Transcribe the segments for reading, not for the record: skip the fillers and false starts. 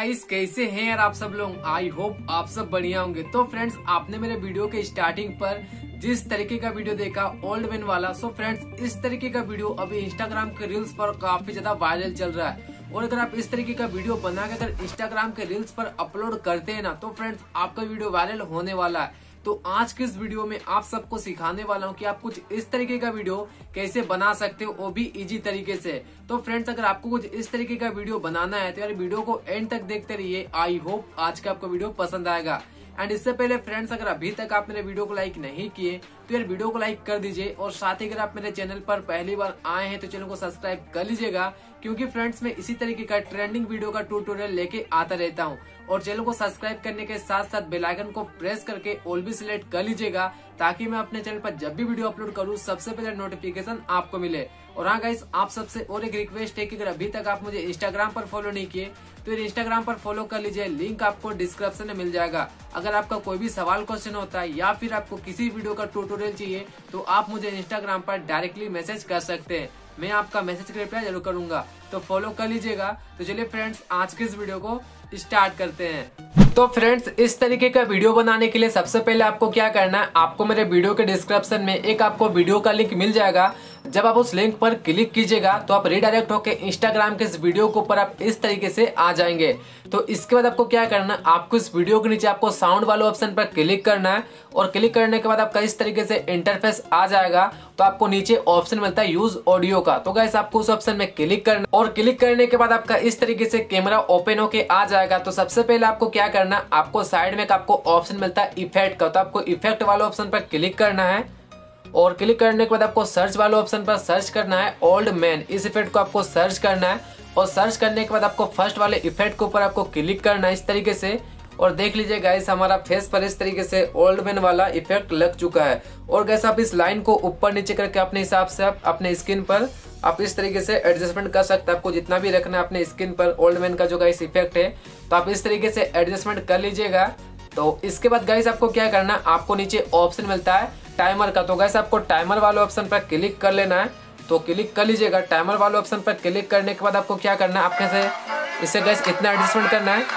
Guys, कैसे हैं यार आप सब लोग। आई होप आप सब बढ़िया होंगे। तो फ्रेंड्स, आपने मेरे वीडियो के स्टार्टिंग पर जिस तरीके का वीडियो देखा ओल्ड मैन वाला, सो फ्रेंड्स इस तरीके का वीडियो अभी इंस्टाग्राम के रील्स पर काफी ज्यादा वायरल चल रहा है। और अगर आप इस तरीके का वीडियो बना के अगर इंस्टाग्राम के रील्स पर अपलोड करते हैं ना, तो फ्रेंड्स आपका वीडियो वायरल होने वाला है। तो आज के इस वीडियो में आप सबको सिखाने वाला हूँ कि आप कुछ इस तरीके का वीडियो कैसे बना सकते हो, वो भी इजी तरीके से। तो फ्रेंड्स, अगर आपको कुछ इस तरीके का वीडियो बनाना है तो यार वीडियो को एंड तक देखते रहिए। आई होप आज का आपको वीडियो पसंद आएगा। एंड इससे पहले फ्रेंड्स, अगर अभी तक आप मेरे वीडियो को लाइक नहीं किए तो यार वीडियो को लाइक कर दीजिए। और साथ ही अगर आप मेरे चैनल पर पहली बार आए हैं तो चैनल को सब्सक्राइब कर लीजिएगा, क्योंकि फ्रेंड्स मैं इसी तरीके का ट्रेंडिंग वीडियो का ट्यूटोरियल लेके आता रहता हूँ। और चैनल को सब्सक्राइब करने के साथ साथ बेल आइकन को प्रेस करके ऑल भी सिलेक्ट कर लीजिएगा, ताकि मैं अपने चैनल पर जब भी वीडियो अपलोड करूँ सबसे पहले नोटिफिकेशन आपको मिले। और हाँ गाइस, आप सबसे और एक रिक्वेस्ट है कि अगर अभी तक आप मुझे इंस्टाग्राम पर फॉलो नहीं किए तो इंस्टाग्राम पर फॉलो कर लीजिए, लिंक आपको डिस्क्रिप्शन में मिल जाएगा। अगर आपका कोई भी सवाल क्वेश्चन होता है या फिर आपको किसी वीडियो का ट्यूटोरियल चाहिए तो आप मुझे इंस्टाग्राम पर डायरेक्टली मैसेज कर सकते हैं, मैं आपका मैसेज का रिप्लाई जरूर करूंगा। तो फॉलो कर लीजिएगा। तो चलिए फ्रेंड्स, आज के इस वीडियो को स्टार्ट करते हैं। तो फ्रेंड्स, इस तरीके का वीडियो बनाने के लिए सबसे पहले आपको क्या करना है, आपको मेरे वीडियो के डिस्क्रिप्शन में एक आपको वीडियो का लिंक मिल जाएगा। जब आप उस लिंक पर क्लिक कीजिएगा तो आप रिडायरेक्ट होकर इंस्टाग्राम के इस वीडियो के ऊपर आप इस तरीके से आ जाएंगे। तो इसके बाद आपको क्या करना है, आपको इस वीडियो के नीचे आपको साउंड वाले ऑप्शन पर क्लिक करना है। और क्लिक करने के बाद आपका इस तरीके से इंटरफेस आ जाएगा। तो आपको नीचे ऑप्शन मिलता है यूज ऑडियो का, तो गाइस आपको उस ऑप्शन में क्लिक करना। और क्लिक करने के बाद आपका इस तरीके से कैमरा ओपन होके आ जाएगा। तो सबसे पहले आपको क्या करना है, आपको साइड में आपको ऑप्शन मिलता है इफेक्ट का, तो आपको इफेक्ट वाले ऑप्शन पर क्लिक करना है। और क्लिक करने के बाद आपको सर्च वाले ऑप्शन पर सर्च करना है ओल्ड मैन, इस इफेक्ट को आपको सर्च करना है। और सर्च करने के बाद आपको फर्स्ट वाले इफेक्ट के ऊपर आपको क्लिक करना है इस तरीके से। और देख लीजिए गाइस, हमारा फेस पर इस तरीके से ओल्ड मैन वाला इफेक्ट लग चुका है। और गाइस, आप इस लाइन को ऊपर नीचे करके अपने हिसाब से आप अपने स्किन पर आप इस तरीके से एडजस्टमेंट कर सकते हैं। आपको जितना भी रखना है अपने स्किन पर ओल्ड मैन का जो गाइस इफेक्ट है, तो आप इस तरीके से एडजस्टमेंट कर लीजिएगा। तो इसके बाद गाइस आपको क्या करना है, आपको नीचे ऑप्शन मिलता है टाइमर का, तो गाइस आपको टाइमर वाले ऑप्शन पर क्लिक कर लेना है। तो क्लिक कर लीजिएगा। टाइमर वाले ऑप्शन पर क्लिक करने के बाद आपको क्या करना है, आपके से इसे गाइस इतना एडजस्टमेंट करना है।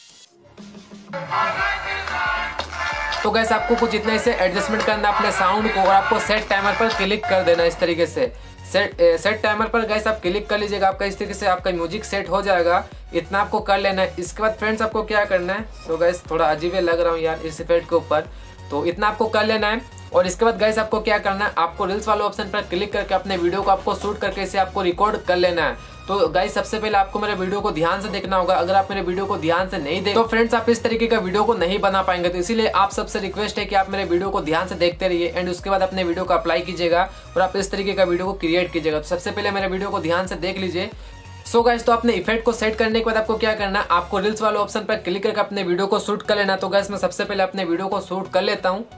तो गाइस आपको कुछ इतना इसे एडजस्टमेंट करना है अपने साउंड को, और आपको सेट टाइमर पर क्लिक कर देना इस तरीके से। सेट टाइमर पर गाइस आप क्लिक कर लीजिएगा, आपका इस तरीके से आपका म्यूजिक सेट हो जाएगा। इतना आपको कर लेना है। इसके बाद फ्रेंड्स आपको क्या करना है, तो गाइस थोड़ा अजीब लग रहा हूँ यार इस इफेक्ट के ऊपर, तो इतना आपको कर लेना है। और इसके बाद गाइस आपको क्या करना है, आपको रील्स वाले ऑप्शन पर क्लिक करके अपने वीडियो को आपको शूट करके इसे आपको रिकॉर्ड कर लेना है। तो गाइस सबसे पहले आपको मेरे वीडियो को ध्यान से देखना होगा। अगर आप मेरे वीडियो को ध्यान से नहीं देख तो फ्रेंड्स आप इस तरीके का वीडियो को नहीं बना पाएंगे। तो इसीलिए आप सबसे रिक्वेस्ट है कि आप मेरे वीडियो को ध्यान से देखते रहिए एंड उसके बाद अपने वीडियो को अप्लाई कीजिएगा और आप इस तरीके का वीडियो को क्रिएट कीजिएगा। तो सबसे पहले मेरे वीडियो को ध्यान से देख लीजिए। सो गाइस, तो अपने इफेक्ट को सेट करने के बाद आपको क्या करना है, आपको रील्स वाले ऑप्शन पर क्लिक करके अपने वीडियो को शूट कर लेना। तो गाइस मैं सबसे पहले अपने वीडियो को शूट कर लेता हूँ।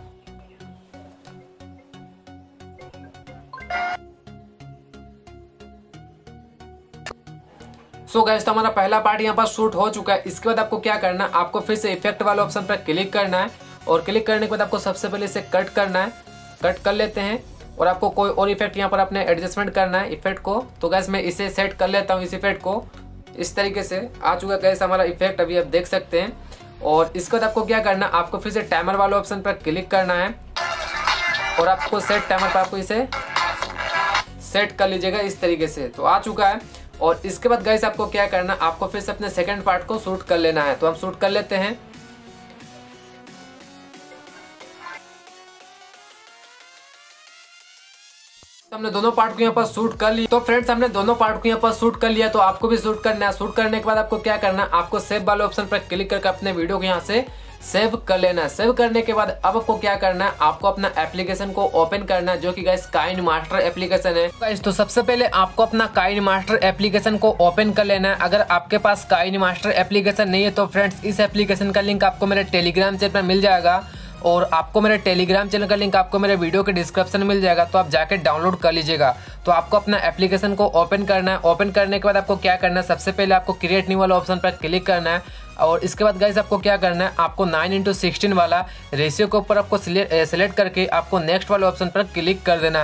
सो गाइस, तो हमारा पहला पार्ट यहाँ पर शूट हो चुका है। इसके बाद आपको क्या करना है, आपको फिर से इफेक्ट वाले ऑप्शन पर क्लिक करना है। और क्लिक करने के बाद आपको सबसे पहले इसे कट करना है। कट कर लेते हैं। और आपको कोई और इफेक्ट यहाँ पर अपने एडजस्टमेंट करना है इफेक्ट को। तो गाइस मैं इसे सेट कर लेता हूँ, इस इफेक्ट को इस तरीके से आ चुका गाइस हमारा इफेक्ट, अभी आप देख सकते हैं। और इसके बाद आपको क्या करना है, आपको फिर से टाइमर वाले ऑप्शन पर क्लिक करना है। और आपको सेट टाइमर पर आपको इसे सेट कर लीजिएगा इस तरीके से। तो आ चुका है। और इसके बाद गाइस आपको क्या करना, आपको फिर से अपने सेकंड पार्ट को शूट कर लेना है। तो हम शूट कर लेते हैं। हमने दोनों पार्ट को यहाँ पर शूट कर लिया। तो फ्रेंड्स, हमने दोनों पार्ट को यहाँ पर शूट कर लिया, तो आपको भी शूट करना है। शूट करने के बाद आपको क्या करना है, आपको सेव वाले ऑप्शन पर क्लिक करके अपने वीडियो को यहाँ से सेव कर लेना है। सेव करने के बाद अब आपको क्या करना है, आपको अपना एप्लीकेशन को ओपन करना है, जो कि गाइस काइन मास्टर एप्लीकेशन है। गाइस, तो सबसे पहले आपको अपना काइन मास्टर एप्लीकेशन को ओपन कर लेना है। अगर आपके पास काइन मास्टर एप्लीकेशन नहीं है तो फ्रेंड्स इस एप्लीकेशन का लिंक आपको मेरे टेलीग्राम चैनल पर मिल जाएगा। और आपको मेरे टेलीग्राम चैनल का लिंक आपको मेरे वीडियो के डिस्क्रिप्शन में मिल जाएगा, तो आप जाके डाउनलोड कर लीजिएगा। तो आपको अपना एप्लीकेशन को ओपन करना है। ओपन करने के बाद आपको क्या करना है, सबसे पहले आपको क्रिएट न्यू वाला ऑप्शन पर क्लिक करना है। और इसके बाद गाइस आपको क्या करना है, आपको 9:16 वाला रेशियो के ऊपर आपको सिलेक्ट करके आपको नेक्स्ट वाले ऑप्शन पर क्लिक कर देना है।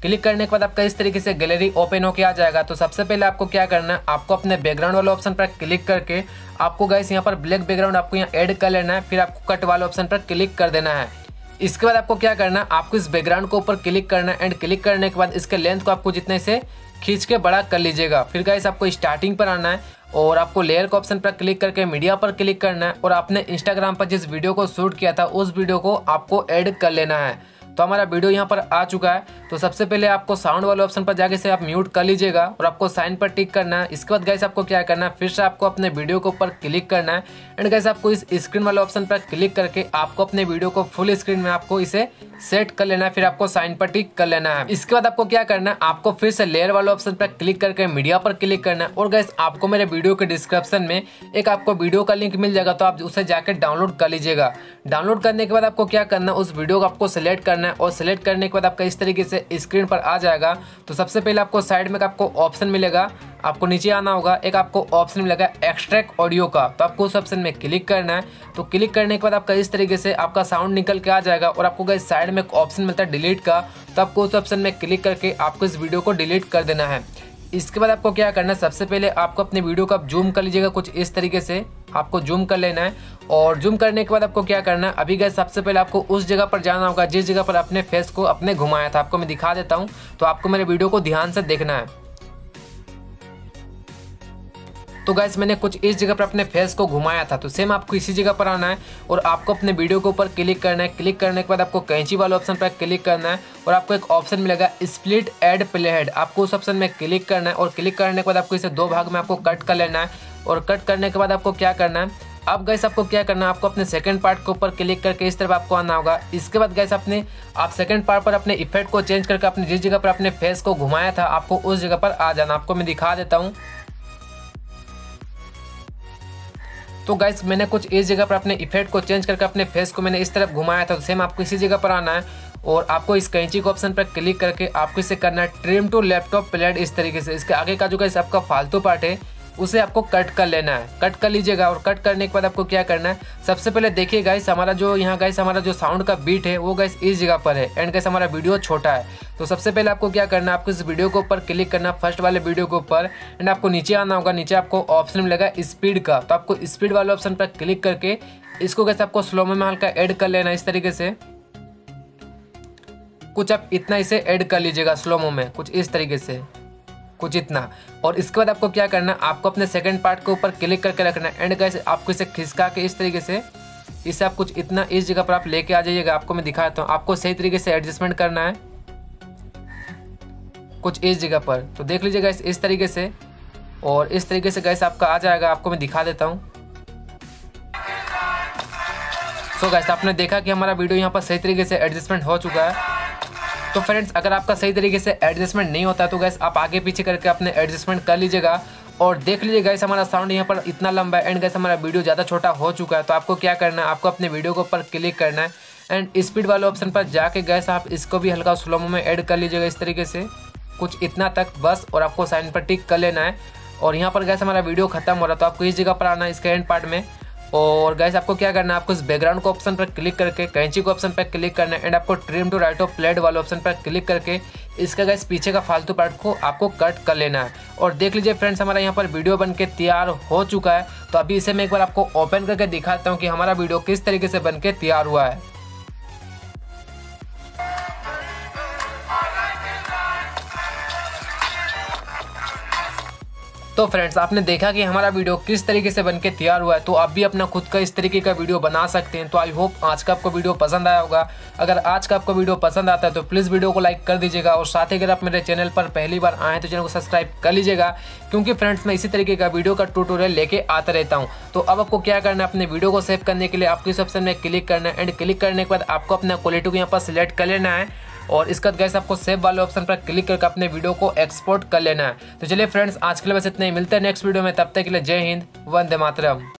क्लिक करने के बाद आपका इस तरीके से गैलरी ओपन होके आ जाएगा। तो सबसे पहले आपको क्या करना है, आपको अपने बैकग्राउंड वाले ऑप्शन पर क्लिक करके आपको गाइस यहाँ पर ब्लैक बैकग्राउंड आपको यहाँ ऐड कर लेना है। फिर आपको कट वाले ऑप्शन पर क्लिक कर देना है। इसके बाद आपको क्या करना है, आपको इस बैकग्राउंड को ऊपर क्लिक करना है एंड क्लिक करने के बाद इसके लेंथ को आपको जितने से खींच के बड़ा कर लीजिएगा। फिर गाइस आपको स्टार्टिंग पर आना है और आपको लेयर के ऑप्शन पर क्लिक करके मीडिया पर क्लिक करना है और आपने इंस्टाग्राम पर जिस वीडियो को शूट किया था उस वीडियो को आपको ऐड कर लेना है। तो हमारा वीडियो यहाँ पर आ चुका है। तो सबसे पहले आपको साउंड वाले ऑप्शन पर जाके से आप म्यूट कर लीजिएगा और आपको साइन पर टिक करना है। इसके बाद गाइस आपको क्या करना है, फिर से आपको अपने वीडियो के ऊपर क्लिक करना है एंड गाइस आपको इस स्क्रीन वाले ऑप्शन पर क्लिक करके आपको अपने वीडियो को फुल स्क्रीन में आपको इसे सेट कर लेना है। फिर आपको साइन पर टिक कर लेना है। इसके बाद आपको क्या करना है, आपको फिर से लेयर वाले ऑप्शन पर क्लिक करके मीडिया पर क्लिक करना है और गाइस आपको मेरे वीडियो के डिस्क्रिप्शन में एक आपको वीडियो का लिंक मिल जाएगा, तो आप उसे जाकर डाउनलोड कर लीजिएगा। डाउनलोड करने के बाद आपको क्या करना है, उस वीडियो को आपको सिलेक्ट करना है और सिलेक्ट करने के बाद आपका इस तरीके से स्क्रीन पर आ जाएगा। तो सबसे पहले आपको साइड में आपको ऑप्शन मिलेगा, आपको नीचे आना होगा, एक आपको ऑप्शन मिलेगा एक्सट्रैक्ट ऑडियो का, तो आपको उस ऑप्शन में क्लिक करना है। तो क्लिक करने के बाद आपका इस तरीके से आपका साउंड निकल के आ जाएगा और आपको गाइस साइड में एक ऑप्शन मिलता है डिलीट का, तो आपको उस ऑप्शन में क्लिक करके आपको इस वीडियो को डिलीट कर देना है। इसके बाद आपको क्या करना है, सबसे पहले आपको अपने वीडियो को जूम कर लीजिएगा, कुछ इस तरीके से आपको जूम कर लेना है। और जूम करने के बाद आपको क्या करना है, अभी गाइस सबसे पहले आपको उस जगह पर जाना होगा जिस जगह पर अपने फेस को अपने घुमाया था। आपको मैं दिखा देता हूँ, तो आपको मेरे वीडियो को ध्यान से देखना है। तो गाइस मैंने कुछ इस जगह पर अपने फेस को घुमाया था, तो सेम आपको इसी जगह पर आना है और आपको अपने वीडियो के ऊपर क्लिक करना है। क्लिक करने के बाद आपको कैंची वाले ऑप्शन पर क्लिक करना है और आपको एक ऑप्शन मिलेगा स्प्लिट एड प्ले हेड, आपको उस ऑप्शन में क्लिक करना है और क्लिक करने के बाद आपको इसे दो भाग में आपको कट कर लेना है। और कट करने के बाद आपको क्या करना है, अब गाइस आपको क्या करना है, आपको अपने सेकंड पार्ट के ऊपर क्लिक करके इस तरफ आपको आना होगा। इसके बाद गाइस आप सेकंड पार्ट पर अपने इफेक्ट को चेंज करके अपने जिस जगह पर अपने फेस को घुमाया था आपको उस जगह पर आ जाना। आपको मैं दिखा देता हूँ। तो गाइस मैंने कुछ इस जगह पर अपने इफेक्ट को चेंज करके अपने फेस को मैंने इस तरफ घुमाया था, तो सेम आपको इसी जगह पर आना है और आपको इस कैंची के ऑप्शन पर क्लिक करके आपको इसे करना है ट्रिम टू लैपटॉप प्लेट। इस तरीके से इसके आगे का जो गाइस आपका फालतू पार्ट है उसे आपको कट कर लेना है, कट कर लीजिएगा। और कट करने के बाद आपको क्या करना है, सबसे पहले देखिए गाइस हमारा जो साउंड का बीट है वो गाइस इस जगह पर है एंड गाइस हमारा वीडियो छोटा है। तो सबसे पहले आपको क्या करना है, आपको इस वीडियो के ऊपर क्लिक करना, फर्स्ट वाले वीडियो के ऊपर एंड आपको नीचे आना होगा। नीचे आपको ऑप्शन मिलेगा स्पीड का, तो आपको स्पीड वाले ऑप्शन पर क्लिक करके इसको गाइस आपको स्लो में हल्का ऐड कर लेना। इस तरीके से कुछ आप इतना इसे ऐड कर लीजिएगा स्लोमो में, कुछ इस तरीके से, कुछ इतना। और इसके बाद आपको क्या करना है, आपको अपने सेकंड पार्ट के ऊपर क्लिक करके रखना है एंड गाइस आपको इसे खिसका के इस तरीके से इसे आप कुछ इतना इस जगह पर आप लेके आ जाइएगा। आपको मैं दिखाता हूँ, आपको सही तरीके से एडजस्टमेंट करना है कुछ इस जगह पर। तो देख लीजिएगा इस तरीके से और इस तरीके से गाइस आपका आ जाएगा। आपको मैं दिखा देता हूँ। सो गाइस आपने देखा कि हमारा वीडियो यहाँ पर सही तरीके से एडजस्टमेंट हो चुका है। तो फ्रेंड्स अगर आपका सही तरीके से एडजस्टमेंट नहीं होता तो गाइस आप आगे पीछे करके अपने एडजस्टमेंट कर लीजिएगा। और देख लीजिए गाइस हमारा साउंड यहाँ पर इतना लंबा है एंड गाइस हमारा वीडियो ज़्यादा छोटा हो चुका है। तो आपको क्या करना है, आपको अपने वीडियो के ऊपर क्लिक करना है एंड स्पीड वाले ऑप्शन पर जाके गाइस आप इसको भी हल्का स्लोमो में ऐड कर लीजिएगा इस तरीके से, कुछ इतना तक बस। और आपको साइन पर टिक कर लेना है और यहाँ पर गाइस हमारा वीडियो खत्म हो रहा है। तो आपको इस जगह पर आना है इसके एंड पार्ट में और गाइस आपको क्या करना है, आपको इस बैकग्राउंड को ऑप्शन पर क्लिक करके कैंची को ऑप्शन पर क्लिक करना है एंड आपको trim to right of plate वाले ऑप्शन पर क्लिक करके इसका गाइस पीछे का फालतू पार्ट को आपको कट कर लेना है। और देख लीजिए फ्रेंड्स हमारा यहाँ पर वीडियो बनके तैयार हो चुका है। तो अभी इसे मैं एक बार आपको ओपन करके दिखाता हूँ कि हमारा वीडियो किस तरीके से बनके तैयार हुआ है। तो फ्रेंड्स आपने देखा कि हमारा वीडियो किस तरीके से बनके तैयार हुआ है। तो आप भी अपना खुद का इस तरीके का वीडियो बना सकते हैं। तो आई होप आज का आपको वीडियो पसंद आया होगा। अगर आज का आपको वीडियो पसंद आता है तो प्लीज़ वीडियो को लाइक कर दीजिएगा और साथ ही अगर आप मेरे चैनल पर पहली बार आए तो चैनल को सब्सक्राइब कर लीजिएगा, क्योंकि फ्रेंड्स मैं इसी तरीके का वीडियो का ट्यूटोरियल लेके आता रहता हूँ। तो अब आपको क्या करना है, अपने वीडियो को सेव करने के लिए आपको इस ऑप्शन में क्लिक करना है एंड क्लिक करने के बाद आपको अपना क्वालिटी को यहाँ पर सिलेक्ट कर लेना है और इसका गाइस आपको सेव वाले ऑप्शन पर क्लिक करके अपने वीडियो को एक्सपोर्ट कर लेना है। तो चलिए फ्रेंड्स आज के लिए बस इतना ही, मिलते हैं नेक्स्ट वीडियो में। तब तक के लिए जय हिंद, वंदे मातरम।